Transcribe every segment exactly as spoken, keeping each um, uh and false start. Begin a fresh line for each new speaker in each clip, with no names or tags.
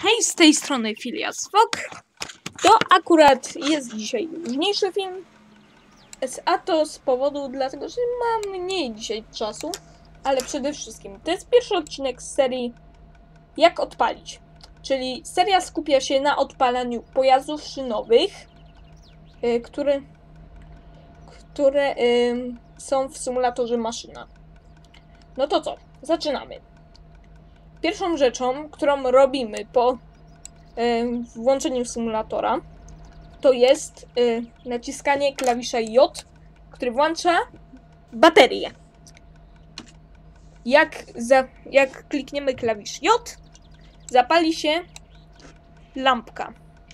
Hej, z tej strony Phileas Fogg. To akurat jest dzisiaj luźniejszy film, a to z powodu dlatego, że mam mniej dzisiaj czasu, ale przede wszystkim to jest pierwszy odcinek z serii Jak odpalić, czyli seria skupia się na odpalaniu pojazdów szynowych, yy, które, które yy, są w symulatorze maszyna. No to co? Zaczynamy. Pierwszą rzeczą, którą robimy po y, włączeniu symulatora, to jest y, naciskanie klawisza J, który włącza baterię. Jak, za, jak klikniemy klawisz J, zapali się lampka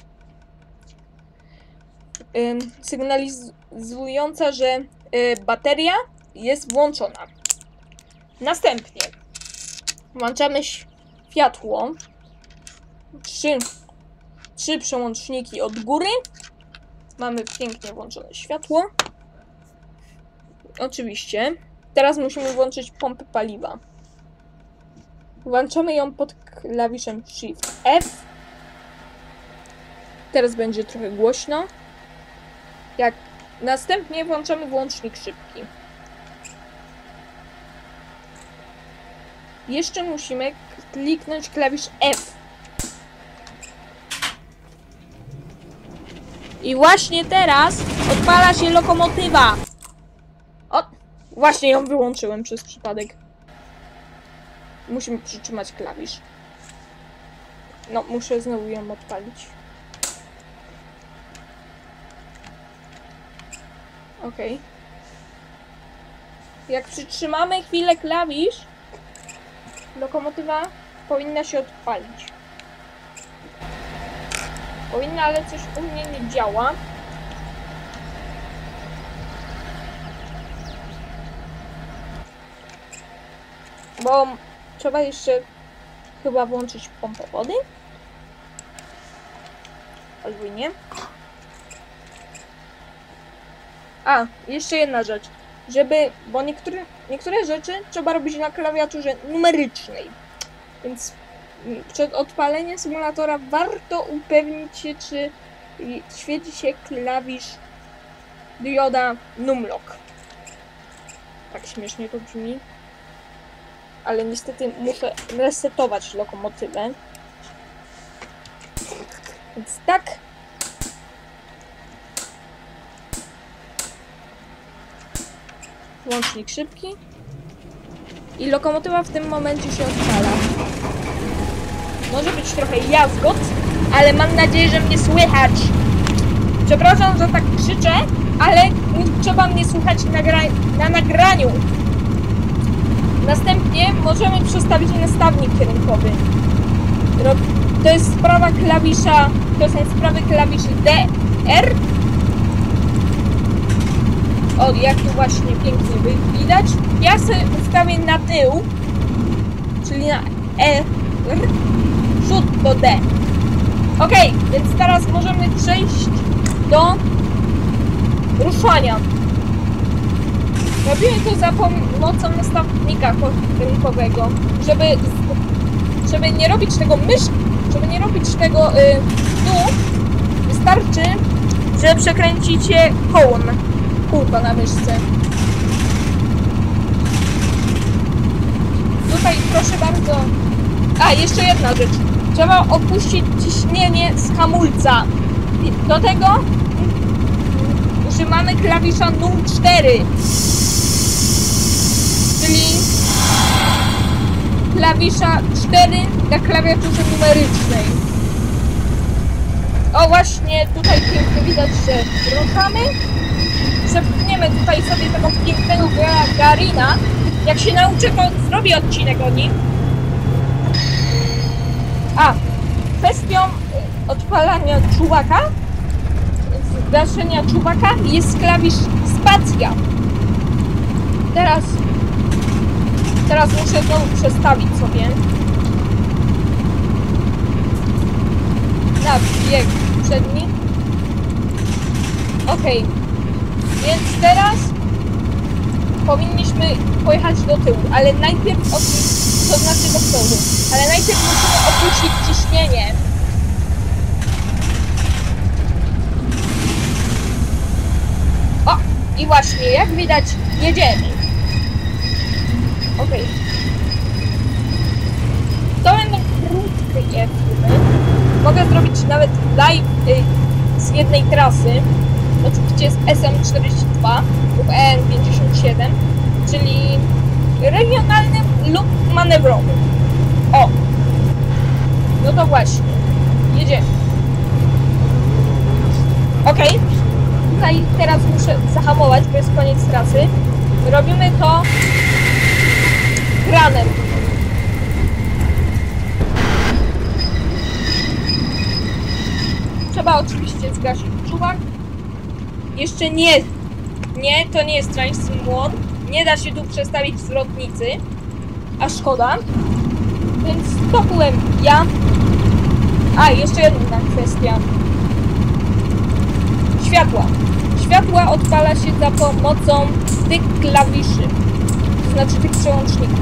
y, sygnalizująca, że y, bateria jest włączona. Następnie włączamy światło, trzy, trzy przełączniki od góry, mamy pięknie włączone światło. Oczywiście, teraz musimy włączyć pompę paliwa. Włączamy ją pod klawiszem Shift F. Teraz będzie trochę głośno. Jak następnie włączamy włącznik szybki. Jeszcze musimy kliknąć klawisz F. I właśnie teraz odpala się lokomotywa. O, właśnie ją wyłączyłem przez przypadek. Musimy przytrzymać klawisz. No, muszę znowu ją odpalić. Ok. Jak przytrzymamy chwilę klawisz, lokomotywa powinna się odpalić. Powinna, ale coś u mnie nie działa. Bo trzeba jeszcze chyba włączyć pompę wody. Albo nie. A, jeszcze jedna rzecz. Żeby, bo niektóre, niektóre rzeczy trzeba robić na klawiaturze numerycznej. Więc przed odpaleniem symulatora warto upewnić się, czy świeci się klawisz dioda numlock. Tak śmiesznie to brzmi. Ale niestety muszę resetować lokomotywę. Więc tak. Włącznik szybki. I lokomotywa w tym momencie się odpala. Może być trochę jazgot, ale mam nadzieję, że mnie słychać. Przepraszam, że tak krzyczę, ale trzeba mnie słuchać na, na nagraniu. Następnie możemy przestawić nastawnik kierunkowy. To jest sprawa klawisza, to są sprawy klawiszy D, R. O, jak tu właśnie pięknie widać. Ja sobie ustawię na tył, czyli na E, R, przód do D. Ok, więc teraz możemy przejść do ruszania. Robimy to za pomocą nastawnika kierunkowego, żeby, żeby nie robić tego mysz, żeby nie robić tego y, tu, wystarczy, że przekręcicie koło, kółko na myszce. Tutaj proszę bardzo. A, jeszcze jedna rzecz. Trzeba opuścić ciśnienie z hamulca. Do tego używamy klawisza numer cztery. Czyli klawisza cztery na klawiaturze numerycznej. O, właśnie tutaj pięknie widać, że ruszamy. Przepchniemy tutaj sobie tego pięknego Garina. Jak się nauczę, to zrobię odcinek o nim. A, kwestią odpalania czuwaka, zgaszenia czuwaka jest klawisz spacja. Teraz, teraz muszę znowu przestawić sobie na bieg przedni. Ok, więc teraz powinniśmy pojechać do tyłu, ale najpierw, to znaczy do przodu, ale najpierw musimy opuścić ciśnienie. I właśnie, jak widać, jedziemy. Okej. Okay. To będą krótkie filmy. Mogę zrobić nawet live y, z jednej trasy. Oczywiście z S M czterdzieści dwa lub E N pięćdziesiąt siedem, czyli regionalnym lub manewrowym. O! No to właśnie. Jedziemy. Okej. Okay. Tutaj teraz muszę zahamować, bo jest koniec trasy. Robimy to kranem. Trzeba oczywiście zgasić czuwak. Jeszcze nie, nie, to nie jest Train Simulator. Nie da się tu przestawić zwrotnicy, a szkoda. Więc to byłem ja. A, jeszcze jedna kwestia. Światła. Światła odpala się za pomocą tych klawiszy, to znaczy tych przełączników.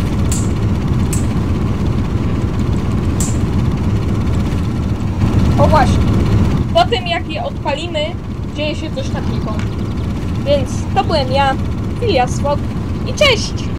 O właśnie. Po tym jak je odpalimy, dzieje się coś takiego. Więc to byłem ja, Filias Fok i cześć!